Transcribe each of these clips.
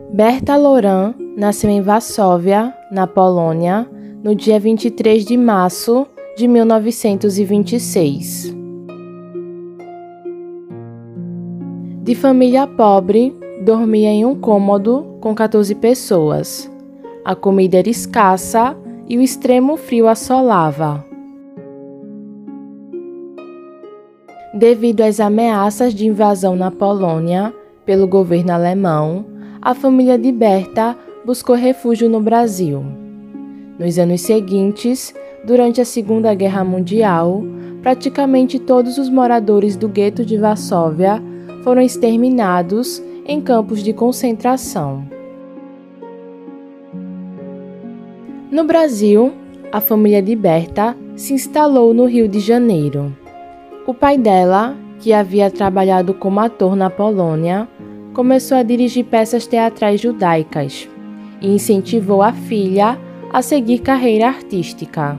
Berta Loran nasceu em Varsóvia, na Polônia, no dia 23 de março de 1926. De família pobre, dormia em um cômodo com 14 pessoas. A comida era escassa e o extremo frio assolava. Devido às ameaças de invasão na Polônia pelo governo alemão, a família de Berta buscou refúgio no Brasil. Nos anos seguintes, durante a Segunda Guerra Mundial, praticamente todos os moradores do gueto de Varsóvia foram exterminados em campos de concentração. No Brasil, a família de Berta se instalou no Rio de Janeiro. O pai dela, que havia trabalhado como ator na Polônia, começou a dirigir peças teatrais judaicas e incentivou a filha a seguir carreira artística.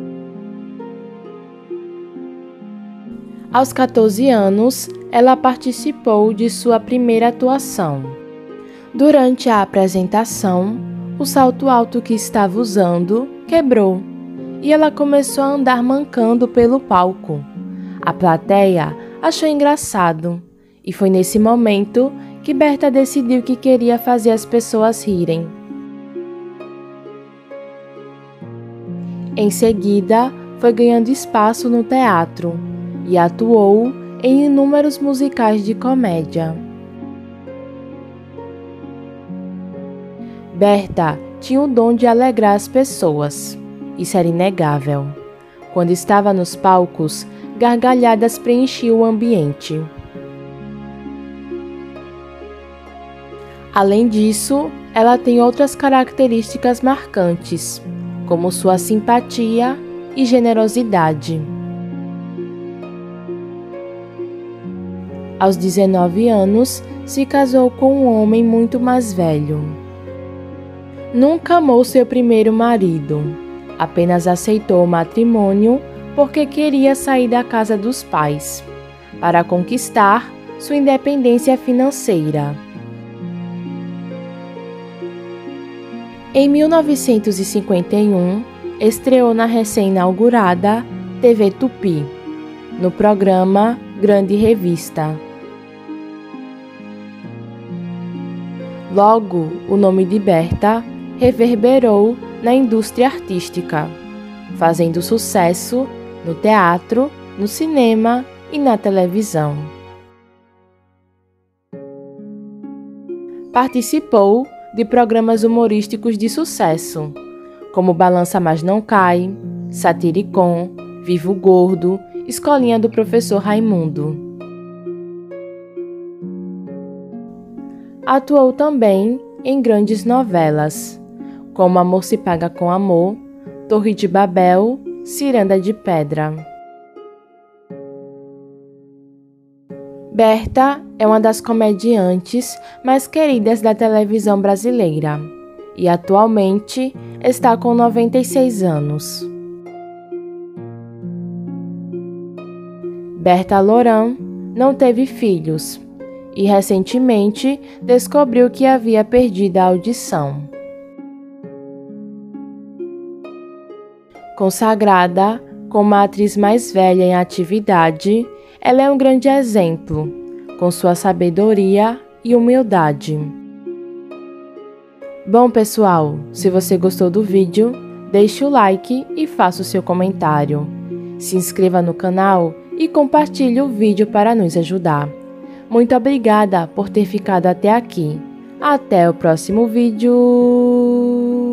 Aos 14 anos, ela participou de sua primeira atuação. Durante a apresentação, o salto alto que estava usando quebrou e ela começou a andar mancando pelo palco. A plateia achou engraçado e foi nesse momento que Berta decidiu que queria fazer as pessoas rirem. Em seguida, foi ganhando espaço no teatro e atuou em inúmeros musicais de comédia. Berta tinha o dom de alegrar as pessoas. Isso era inegável. Quando estava nos palcos, gargalhadas preenchiam o ambiente. Além disso, ela tem outras características marcantes, como sua simpatia e generosidade. Aos 19 anos, se casou com um homem muito mais velho. Nunca amou seu primeiro marido, apenas aceitou o matrimônio porque queria sair da casa dos pais, para conquistar sua independência financeira. Em 1951, estreou na recém-inaugurada TV Tupi, no programa Grande Revista. Logo, o nome de Berta reverberou na indústria artística, fazendo sucesso no teatro, no cinema e na televisão. Participou de programas humorísticos de sucesso, como Balança Mas Não Cai, Satiricon, Vivo Gordo, Escolinha do Professor Raimundo. Atuou também em grandes novelas, como Amor se Paga com Amor, Torre de Babel, Ciranda de Pedra. Berta é uma das comediantes mais queridas da televisão brasileira e atualmente está com 96 anos. Berta Loran não teve filhos e recentemente descobriu que havia perdido a audição. Consagrada como a atriz mais velha em atividade, ela é um grande exemplo, com sua sabedoria e humildade. Bom, pessoal, se você gostou do vídeo, deixe o like e faça o seu comentário. Se inscreva no canal e compartilhe o vídeo para nos ajudar. Muito obrigada por ter ficado até aqui. Até o próximo vídeo!